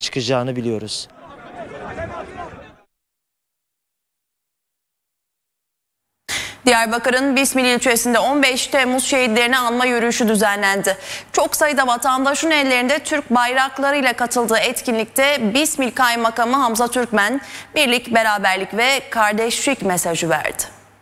çıkacağını biliyoruz. Diyarbakır'ın Bismil ilçesinde 15 Temmuz şehitlerini anma yürüyüşü düzenlendi. Çok sayıda vatandaşın ellerinde Türk bayraklarıyla katıldığı etkinlikte Bismil Kaymakamı Hamza Türkmen, birlik, beraberlik ve kardeşlik mesajı verdi.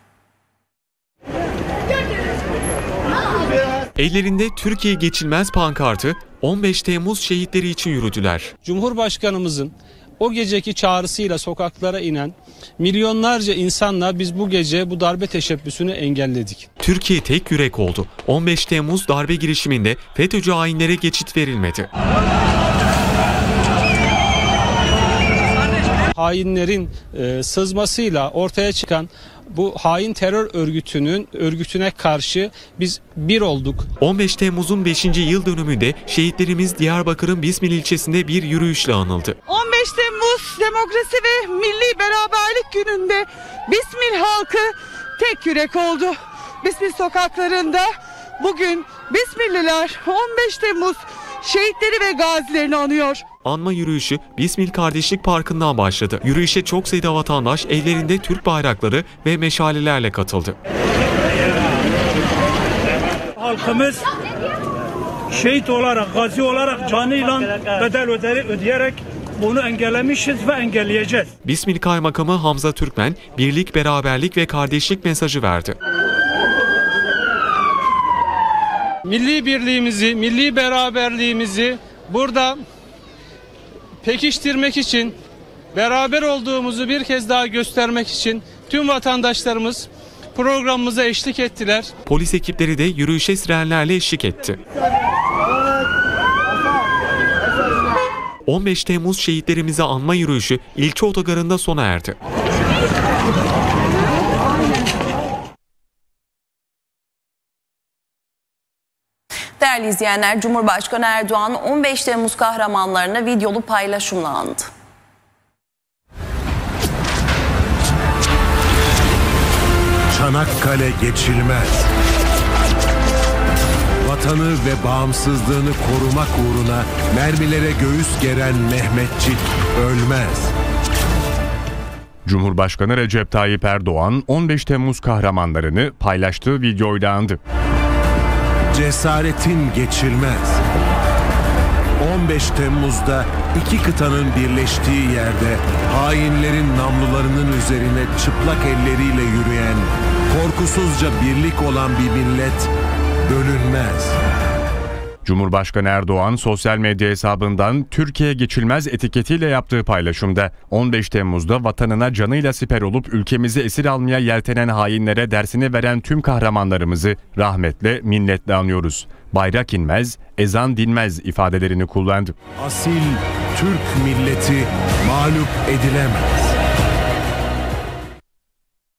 Ellerinde Türkiye geçilmez pankartı 15 Temmuz şehitleri için yürüdüler. Cumhurbaşkanımızın o geceki çağrısıyla sokaklara inen milyonlarca insanla biz bu gece bu darbe teşebbüsünü engelledik. Türkiye tek yürek oldu. 15 Temmuz darbe girişiminde FETÖ'cü hainlere geçit verilmedi. Hainlerin sızmasıyla ortaya çıkan bu hain terör örgütüne karşı biz bir olduk. 15 Temmuz'un 5. yıl dönümünde şehitlerimiz Diyarbakır'ın Bismil ilçesinde bir yürüyüşle anıldı. 15 Temmuz Demokrasi ve Milli Beraberlik Günü'nde Bismil halkı tek yürek oldu. Bismil sokaklarında bugün Bismilliler 15 Temmuz şehitleri ve gazilerini anıyor. Anma yürüyüşü Bismil Kardeşlik Parkı'ndan başladı. Yürüyüşe çok sayıda vatandaş ellerinde Türk bayrakları ve meşalelerle katıldı. Halkımız şehit olarak, gazi olarak canıyla bedel ödeyerek bunu engellemişiz ve engelleyeceğiz. Bismil Kaymakamı Hamza Türkmen, birlik, beraberlik ve kardeşlik mesajı verdi. Milli birliğimizi, milli beraberliğimizi burada pekiştirmek için, beraber olduğumuzu bir kez daha göstermek için tüm vatandaşlarımız programımıza eşlik ettiler. Polis ekipleri de yürüyüşe sirenlerle eşlik etti. 15 Temmuz şehitlerimizi anma yürüyüşü ilçe otogarında sona erdi. Değerli izleyenler, Cumhurbaşkanı Erdoğan 15 Temmuz kahramanlarını videolu paylaşımla andı. Çanakkale geçilmez. Vatanı ve bağımsızlığını korumak uğruna mermilere göğüs geren Mehmetçik ölmez. Cumhurbaşkanı Recep Tayyip Erdoğan 15 Temmuz kahramanlarını paylaştığı videoyla andı. Cesaretin geçilmez. 15 Temmuz'da iki kıtanın birleştiği yerde hainlerin namlularının üzerine çıplak elleriyle yürüyen, korkusuzca birlik olan bir millet bölünmez. Cumhurbaşkanı Erdoğan sosyal medya hesabından Türkiye geçilmez etiketiyle yaptığı paylaşımda 15 Temmuz'da vatanına canıyla siper olup ülkemizi esir almaya yeltenen hainlere dersini veren tüm kahramanlarımızı rahmetle, minnetle anıyoruz. Bayrak inmez, ezan dinmez ifadelerini kullandı. Asil Türk milleti mağlup edilemez.